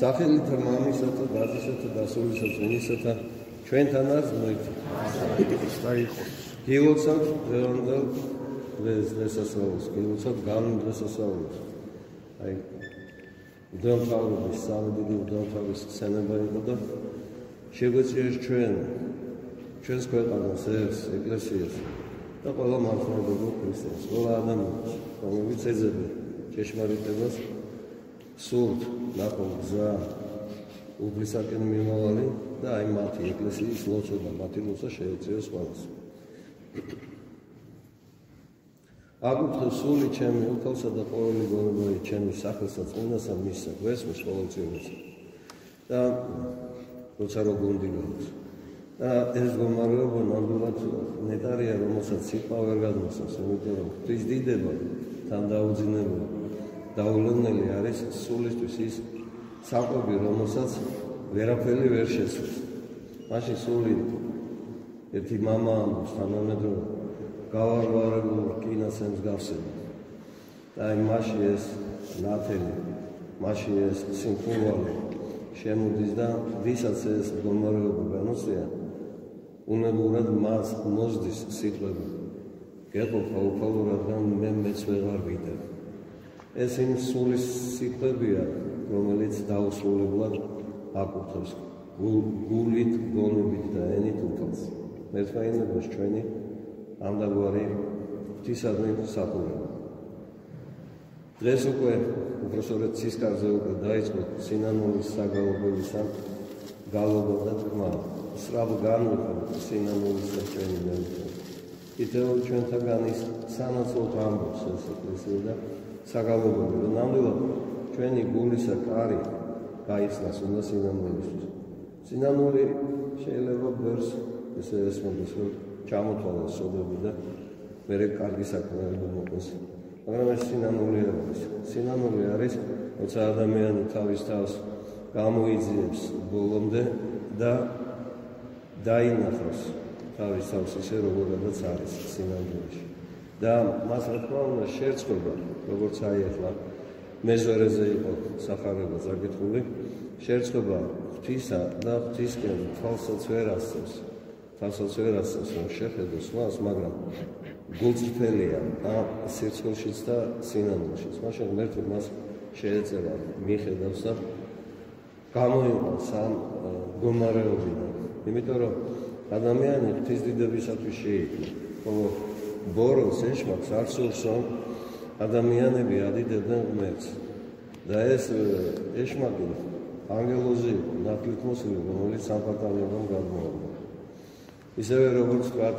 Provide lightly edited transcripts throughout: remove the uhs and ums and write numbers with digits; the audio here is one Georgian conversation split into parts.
სახელითა მამისათა და დადისათა და სულისა წმინდისათა ჩვენთანაც მოიწვიეთ. გილოცავთ დღევანდელ დღესასწაულს, გილოცავთ განვლილ დღესასწაულს. აი უდამთავრების, სამი დიდი უდამთავრის ხსენება იყო და შეგვეწიეს ჩვენს ქვეყანას, ეკლესიას და ყველა მართლმადიდებლურ ქრისტიანს, ყველა ადამიანს, რომლებიც ეძებენ ჭეშმარიტებას, სურთ ნახონ გზა უფლისაკენ მიმავალი და აი მათი ეკლესიის ლოცვა, მათი ლოცვა შეეწიოს ყველას. აკუთვნილ სული ჩემი უფალსა და ყოველი გონებრივი ჩემი სახელსა წმინდასა მისსა გვესმის ყოველწლიურისა და როცა რო გუნდი გაქვს და ეს გომარეობა ნამდვილად ნეტარია, რომელსაც სიტყვა ვერ გადმოსცემს, იმიტომ რომ ღვთის დიდება თან დაუძინებელი დაულოვნელი არის სულისთვის ის საკვები, რომელსაც ვერაფერი ვერ შეცვლის. მაშინ სული ერთი მამა ამბობს თანამედროვე გავარვარებულ რკინასემს გავსება. და აი მაშინ ეს ნათელი, მაშინ ეს სიმხურვალი შემოდის და ვისაც ეს მდგომარეობა განუწია, უნებურად მას მოსდის სიტყვები. გეყოფა უფალო, რადგან მეც ვეღარ ვიდებ. ეს იმ სულის სიტყვებია, რომელიც დაუსრულებლად აკურთხებს გულით, გონებით და ენით უფალს. მერტყაინებას ჩვენი ამდაგვარი ღვთისადმი საყურება. დღეს უკვე უпроსორეთ ცისკარზე უკვე დაიწყო სინანულის საგალობებისა გალობა და თქმა. სწრაფ განვიხილოთ სინანულის და ჩვენი მეუღლე. კიდევ ჩვენთაგან ის სანაცვლოდ ამბობს ეს ეკლესია და საგალობები, რომ ნამდვილად ჩვენი გულისა კარი გაიხსნას უნდა სინანულისთვის. სინანული შეიძლება ბევრს ესე ესმოდეს, რომ ჩამოთვალოს სოდები და მერე კარგი საქმეები მოყვეს. მაგრამ ეს სინანული არ არის. სინანული არის, როცა ადამიანი თავის თავს გამოიძიებს ბოლომდე და დაინახავს თავის თავს ისე, როგორადაც არის სინანულში. და მას რა თქმა უნდა შერწყება, როგორც აი ახლა მეზორეზე იყო სახარება წაკითხული, შერწყება ღვთისა და ღვთისკენ თვალსაც ვერ ასწევს. თვალსაც ვერ ასწევს, რომ შეხედოს მას, მაგრამ გულწრფელია ამ სიცხვილშიც და სინანულშიც. მაშინ ღმერთი მას შეეწევა, მიხედავს და გამოიყვანს ამ მდგომარეობიდან. იმიტომ რომ ადამიანი ღვთის დიდებისათვის შეიქმნა, ხოლო ბოროს ეშმაკს არ სურს, რომ ადამიანები ადიდებდნენ ღმერთს. და ეს ეშმაკი ანგელოზი იყო, ნათლით მოსული, რომელიც სამფარდალებამ გადმოაყო. ისევე როგორც ვთქვათ,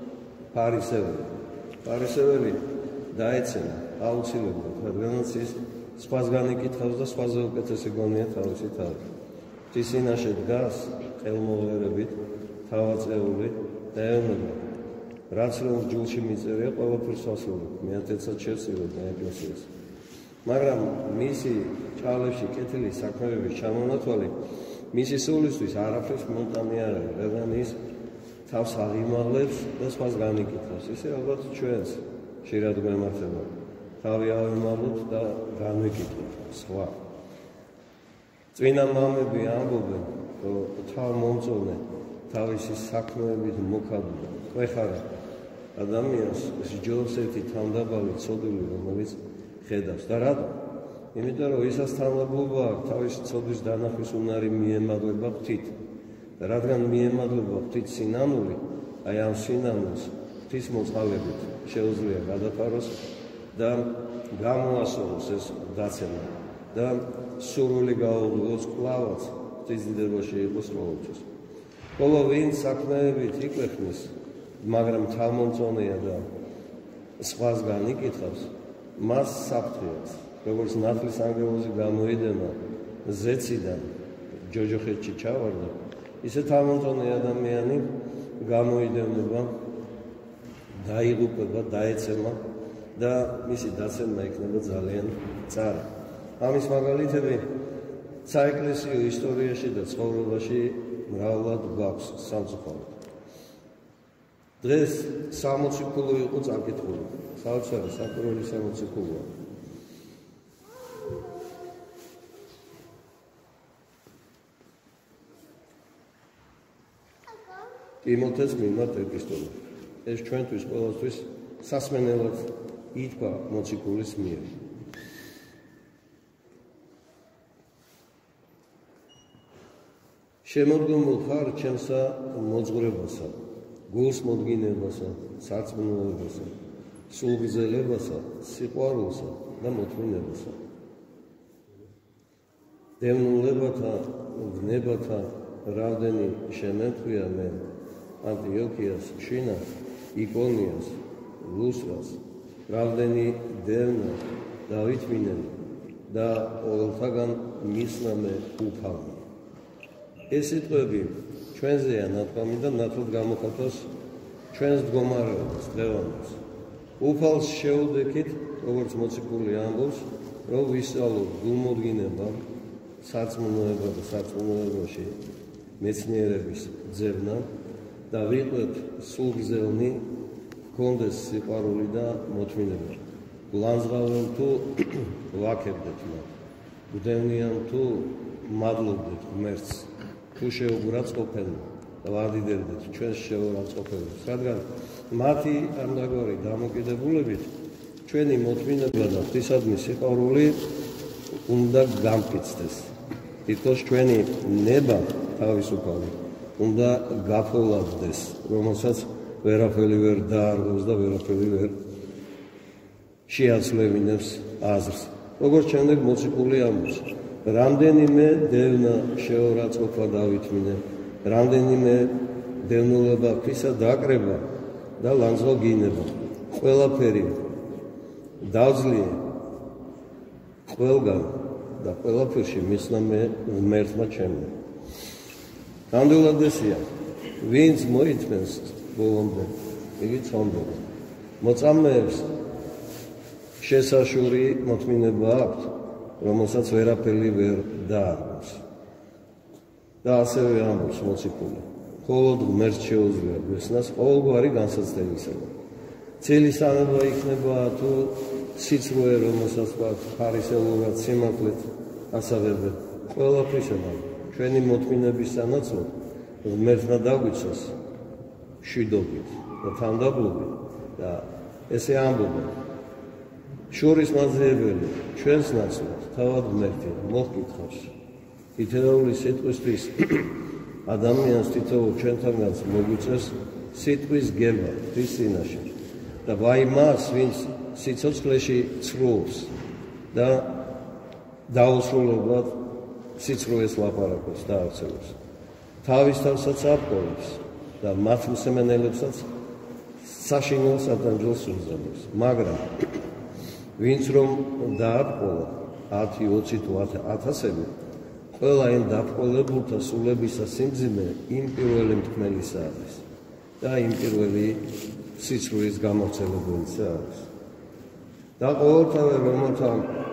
ფარისეველი დაეცემა აუცილებლად, რადგანაც ის სხვას განიკითხავს და სხვაზე უკეთესი გონია თავისი თავი. ღვთის წინაშე დგას ყელმოღერებით, თავაწეული და ეუბნება, რაც რომ ჯულში მიწერია, ყველაფერს ვასრულებ, მეათეცად შევწიროთ ეკლესიას. მაგრამ მისი ჭალებში კეთილი საქმეების ჩამონათვალი მისი სულისთვის არაფერს მომტანი არ არის, რადგან ის თავს აღიმაღლებს და სხვას განიკითხავს. ისე ალბათ ჩვენს ხშირად გვემართება. თავი ავიმაღლოთ და განვიკითხოთ სხვა. წმინდა მამები ამბობენ, რომ თავმომწონე თავისი საქმეებით მოხადდა, ყვეხარა ადამიანს სჯობს ერთი თანდაბალი ცოდული, რომელიც ხედავს. და რატომ? იმიტომ რომ ისაც თანაბობა აქვს თავისი ცოდვის დანახვის უნარი მიემაგლება ღვთით. და რადგან მიემაგლება ღვთით სინანული, აი ამ სინანულს ღვთის მოწყალებით შეუძლია გადაფაროს და გამოასწოროს ეს დაცემა და სურვილი გაუღოს კლავაც ღვთის დიდებაში იყოს ყოველთვის. ხოლო ვინც საქმეებით იკვეხნის, მაგრამ თავმომწონეა და სხვას განიკითხავს, მას საფრთხე აქვს. როგორც ნათლის ანგელოზი გამოიდენა ზეციდან ჯოჯოხეთში ჩავარდა, ისე თავმომწონე ადამიანი გამოიდევნება, დაიღუპება, დაეცემა და მისი დაცემა იქნება ძალიან წარა. ამის მაგალითები საეკლესიო ისტორიაში და ცხოვრებაში მრავლად გვაქვს სამწუხაროდ. დღეს 60 ქულო იყო წაკითხული. საოცარი საკურველი 60 ქულოა. ტიმოთეს მიმართ ეპისტოლე. ეს ჩვენთვის ყოველთვის სასმენელად ითქვა მოციქულის მიერ. შემოდგომილ ხარ ჩემსა მოძღვრებასა, გულს მოდგინებასა, სარწმუნოებასა, სულგრძელებასა, სიყვარულსა და მოთმინებასა. დევნულებათა, ვნებათა რავდენი შემემხვია მე ანტიოქიას, შინას, იკონიას, ლუსტრას, რავდენი დევნა დავითმინემ და ყოველთაგან მისნა მე უფალმა. ეს სიტყვები ჩვენზეა ნათქვამი და ნათლად გამოხატავს ჩვენს მდგომარეობას დღევანდელს. უფალს შეუდექით, როგორც მოციქული ამბობს, რომ ვისწავლოთ გულმოდგინება, სარწმუნოება და სარწმუნოებაში მეცნიერების ძებნა და ვიყვეთ სულგრძელნი, გქონდეს სიყვარული და მოთმინება. გულანძღავენ თუ ვაქებდეთ მათ, გვდევნიან თუ მადლობდეთ ღმერთს, თუ შეუგურაცხყოფენ და ვადიდებდეთ ჩვენს შეურაცხყოფებას, რადგან მათი ამდაგვარი დამოკიდებულებით ჩვენი მოთმინება და ღვთისადმი სიყვარული უნდა გამფიცდეს. თითქოს ჩვენი ნება თავისუფალი უნდა გაფოლავდეს, რომელსაც ვერაფერი ვერ დაარღვევს და ვერაფერი ვერ შეაცვლევინებს აზრს. როგორც შემდეგ მოციქული ამბობს, რამდენიმე დევნა შეურაცხყოფა დავითმინე, რამდენიმე დევნულობა ღვთისა დაკრება და ლანძღვა გინება. ყველაფერი დავძლიე ყველგან და ყველაფერში მისნა მე ღმერთმა ჩემმა. ნამდვილად ესია, ვინც მოითმენს ბოლომდე, იგი წონდება. მოწამეებს შესაშური მოთმინება აქვთ, რომელსაც ვერაფერი ვერ დაარღვევს. და ასევე ამბობს მოციქული, მხოლოდ ღმერთს შეუძლია გვესნას ყოველგვარი განსაცდელისაგან. ცილისანება იქნება თუ სიცრუე, რომელსაც ფარისეულად სიმართლეთ ასაღებენ, ყველაფრისაგან ჩვენი მოთმინების სანაცვლოდ ღმერთმა დაგვიცოს მშვიდობით და თანდაბლობით და ესე ამბობენ, შორის მაძიებელი ჩვენს ნაცვლად თავად ღმერთია, მოჰკითხავს თითოეული სიტყვისთვის ადამიანს თითოეულ ჩვენთანაც მოგვიწევს სიტყვის გება ღვთის წინაშე და ვაი მას, ვინც სიცოცხლეში ცრულს და დაუსრულებლად სიცრუეს ლაპარაკობს და არცევს. თავის თავსაც აპყრობს და მათ მსმენელებსაც საშინელ სატანჯველს უზრუნავს. მაგრამ ვინც რომ დააპყროლა 10, 20 თუ 1000-ები, ყველა იმ დაპყროლებულთა სულებისა სიმძიმე იმ პირველი მთქმელისა არის და იმ პირველი სიცრუის გამავრცელებელისა არის. და ყოველთავე რომელთა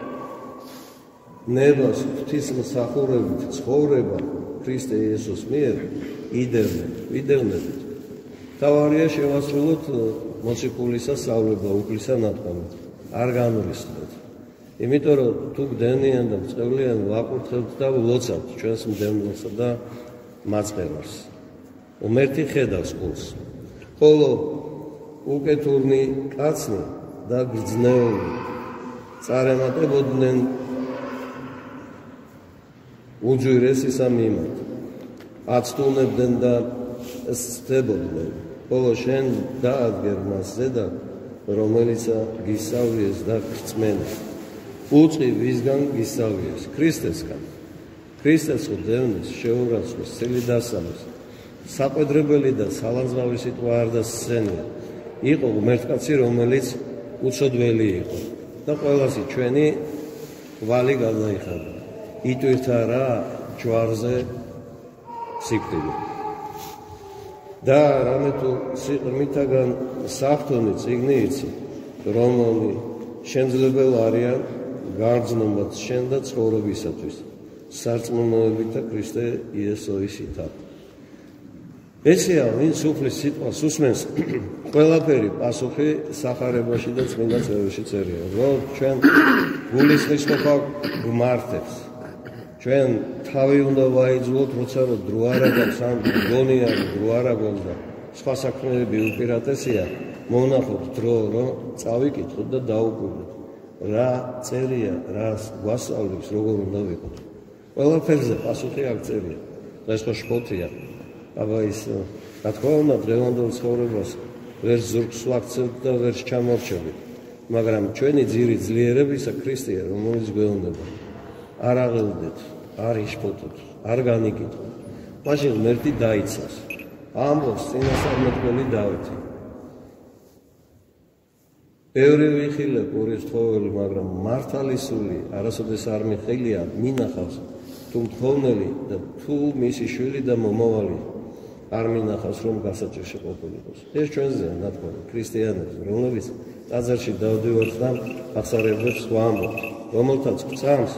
ნებას ღვთის მსახურებით ცხოვრება ქრისტე იესოს მიერ იდევნებით. თავარია შევასრულოთ მოციქულისა სწავლება უფლისა ნათქვამი, არ განვრისხდეთ. იმიტომ რომ თუ გდენიან და მწყევლიან ვაკურთხებთ და ვლოცავთ ჩვენს მდევნელსა და მაწყევარს. ღმერთი ხედავს გულს. ხოლო უკეთურნი კაცნი და გრძნეული წარემატებოდნენ უჯვირესისა მიმართ, აცტუნებდნენ და სცდებოდნენ, ხოლო შენ დაადგერ მას ზედა, რომელიცა გისავლიეს და გრწმენებს. უწყი ვისგან გისავლიეს, ქრისტესგან. ქრისტეს დევნეს, შეურაცხყოფს, წელი დასამის, საყვედრებელი და სალანძღავი სიტყვა არ დასცენია. იყო ღმერთკაცი, რომელიც უცოდველი იყო და ყველასი ჩვენი კვალი გადაიხადა. იტვირთა რა ჯვარზე სიკვდილი. და რამე თუ სიყრმითაგან საფრთხონი წიგნი იცი, რომლი შემძლებელ არიან გარრძნობაც შენ და ცხოვრებისათვის, სარწმუნოებით და ქრისტე იესოისითა. ესეა, ვინც უფლის სიტყვას უსმენს, ყველაფერი პასუხი სახარებაში და წმინდა წერილში წერია, რომ ჩვენ გულისხმობა გვმართებს. ჩვენ თავი უნდა ვაიძულოთ, როცა რომ დრო არ აქვს, ან გონი არის, დრო არ აქვს და სხვა საქმეები უპირატესია, მოვნახოთ დრო, რომ წავიკითხოთ და დაუკვირდეთ. რა წერია, რას გვასწავლებს, როგორ უნდა ვიყოთ. ყველაფერზე პასუხი აქ წერია. ეს ხო შფოთია. აბა ის რა თქმა უნდა დღევანდელ ცხოვრებას ვერ ზურგს ვაქცევთ და ვერ ჩამორჩებით. მაგრამ ჩვენი ძირი ძლიერებისა ქრისტეა, რომელიც გვეუბნება. არ აღელდეთ, არ იშფოთოთ, არ განიკითხოთ. მაშინ ღმერთი დაიცავს. ამბობს წინასწარმეტყველი დავითი. ბევრი ვიხილებ ორისხოველი, მაგრამ მართალი სული არასოდეს არ მიხილია, მინახავს თუ მთხოვნელი და თუ მისი შვილი და მომავალი არ მინახავს, რომ გასაჭირში ყოფილიყოს. ეს ჩვენზეა ნათქვამი ქრისტიანებს, რომლებიც ტაძარში დავდივართ და აღსარებებს ვამბობთ, რომელთაც გწამს,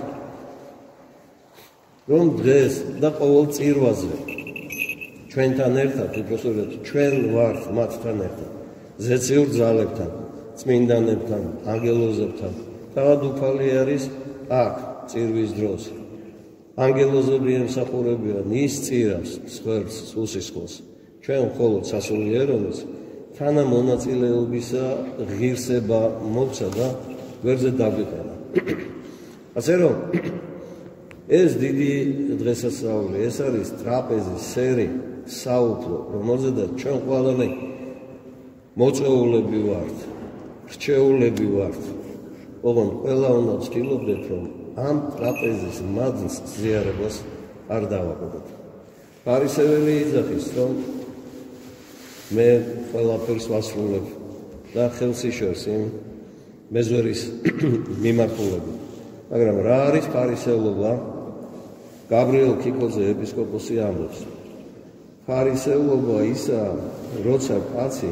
რომ დღეს და ყოველ წირვაზე ჩვენთან ერთად, უпроსტოდ ჩვენ ვართ მათთან ერთად, ზეციურ ძალებთან, წმინდანებთან, ანგელოზებთან. თავად უფალი არის აქ წირვის დროს. ანგელოზები ემსახურებიან ის წირავს სხერს უსისხლოს. ჩვენ მხოლოდ სასულიერობის თანამონაწილეობისა ღირსება მოვცა და გვერდზე დაგვიყარა. ასე რომ ეს დიდი დღესასწაული, ეს არის ტრაპეზის სერი, საუფლო, რომელზედაც ჩვენ ყველანი მოწვეულები ვართ, რჩეულები ვართ. ოღონდ ყველა უნდა ვცდილობდეთ, რომ ამ ტრაპეზის მადლს ზიარებას არ დავაყოთ. ფარისეველი იძახის, რომ მე ყველაფერს ვასრულებ და ხელს იშორს იმ მეზვერის მიმართულებით. მაგრამ რა არის ფარისევლობა? გაბრიელ ქიქოზე ეპისკოპოსი ამბობს. ფარისევლობა ისაა, როცა კაცი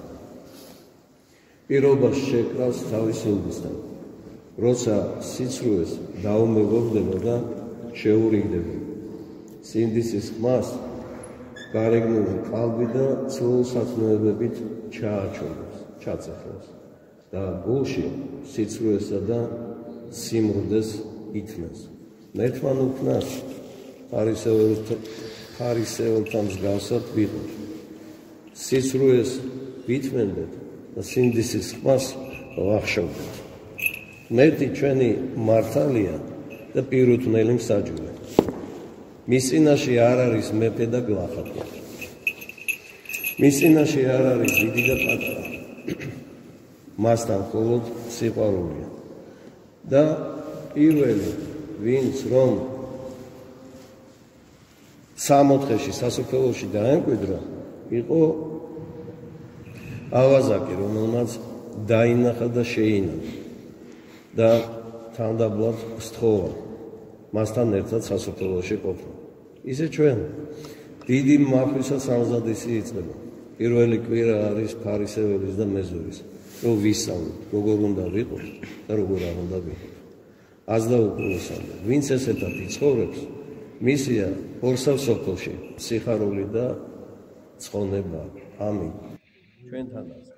პირობას შეკრავს თავის სულისთან, როცა სიცრუეს დაუმეგობრდება და შეურიგდება. სინდისის ხმას გარეგნული ყალბი და ცოლ-სათნოებებით ჩაწეხავს და გულში სიცრუესა და სიმრუდეს ითმევს. მერთმან უკნას ფარისეველთან მსგავსად ვიყოთ. სიცრუეს ვითმენდეთ და სინდისის ხმას ვახშობდეთ. ღმერთი ჩვენი მართალია და პირუთვნელი მსაჯული. მის წინაშე არ არის მეფე და გლახაკი. მის წინაშე არ არის დიდი და პატარა. მასთან მხოლოდ სიყვარულია. და პირველი, ვინც რომ სამოთხეში სასუფეველოში დაემკვიდრა, იყო ავაზაკი, რომელმაც დაინახა და შეინახა და თანდაბლად სთხოვა მასთან ერთად სასუფეველოში ყოფნა. ისე ჩვენ დიდი მართვისას ამზადისი იწყება. პირველი კვირა არის ფარისეველის და მეზვერის, რომ ვისწავლოთ, როგორ უნდა ვიყოთ და როგორ არ უნდა ვიყოთ. აზდა უკულესამდე, ვინც ესეთად იცხოვრებს, მისია ორსავ სოფელში სიხარული და ცხონება. ამინ. ჩვენთანაც